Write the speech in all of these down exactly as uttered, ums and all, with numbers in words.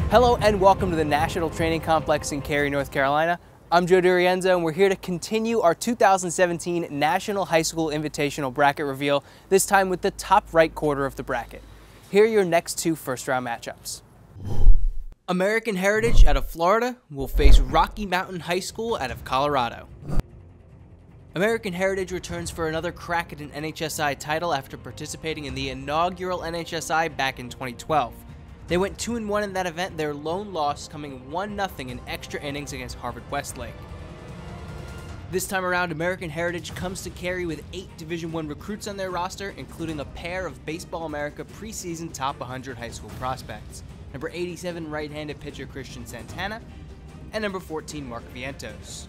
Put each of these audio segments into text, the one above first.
Hello and welcome to the National Training Complex in Cary, North Carolina. I'm Joe Durienzo and we're here to continue our two thousand seventeen National High School Invitational bracket reveal, this time with the top right quarter of the bracket. Here are your next two first round matchups. American Heritage out of Florida will face Rocky Mountain High School out of Colorado. American Heritage returns for another crack at an N H S I title after participating in the inaugural N H S I back in twenty twelve. They went two and one in that event, their lone loss coming one nothing in extra innings against Harvard-Westlake. This time around, American Heritage comes to Cary with eight Division one recruits on their roster, including a pair of Baseball America preseason top one hundred high school prospects. Number eighty-seven right-handed pitcher Christian Santana, and number fourteen Mark Vientos.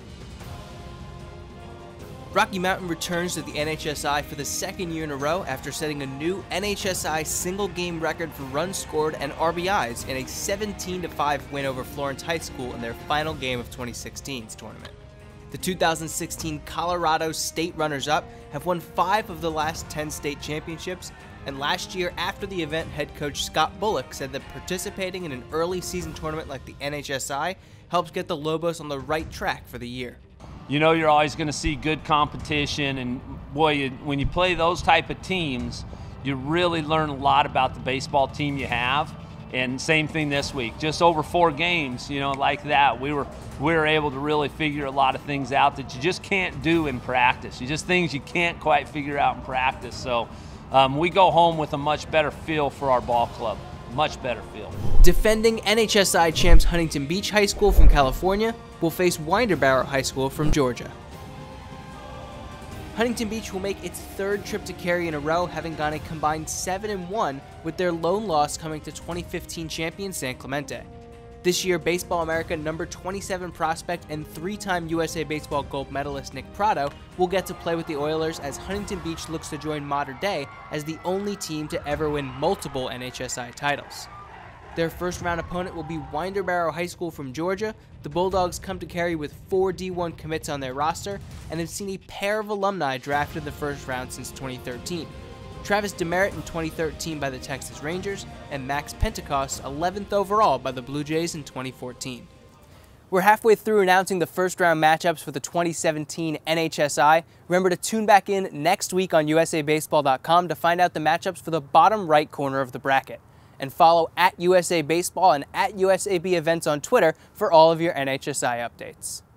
Rocky Mountain returns to the N H S I for the second year in a row after setting a new N H S I single-game record for runs scored and R B Is in a seventeen to five win over Florence High School in their final game of twenty sixteen's tournament. The two thousand sixteen Colorado State runners-up have won five of the last ten state championships, and last year after the event, head coach Scott Bullock said that participating in an early season tournament like the N H S I helps get the Lobos on the right track for the year. You know you're always going to see good competition, and boy, you, when you play those type of teams, you really learn a lot about the baseball team you have. And same thing this week, just over four games, you know, like that, we were we were able to really figure a lot of things out that you just can't do in practice. You just things you can't quite figure out in practice. So um, we go home with a much better feel for our ball club, much better feel. Defending N H S I champs Huntington Beach High School from California will face Winder-Barrow High School from Georgia. Huntington Beach will make its third trip to Cary in a row, having gone a combined seven and one, with their lone loss coming to twenty fifteen champion San Clemente. This year, Baseball America number twenty-seven prospect and three-time U S A Baseball gold medalist Nick Prado will get to play with the Oilers as Huntington Beach looks to join Mater Dei as the only team to ever win multiple N H S I titles. Their first-round opponent will be Winder-Barrow High School from Georgia. The Bulldogs come to Cary with four D one commits on their roster and have seen a pair of alumni drafted in the first round since twenty thirteen. Travis Demerit in twenty thirteen by the Texas Rangers, and Max Pentecost eleventh overall by the Blue Jays in twenty fourteen. We're halfway through announcing the first-round matchups for the twenty seventeen N H S I. Remember to tune back in next week on U S A Baseball dot com to find out the matchups for the bottom right corner of the bracket. And follow at U S A Baseball and at U S A B Events on Twitter for all of your N H S I updates.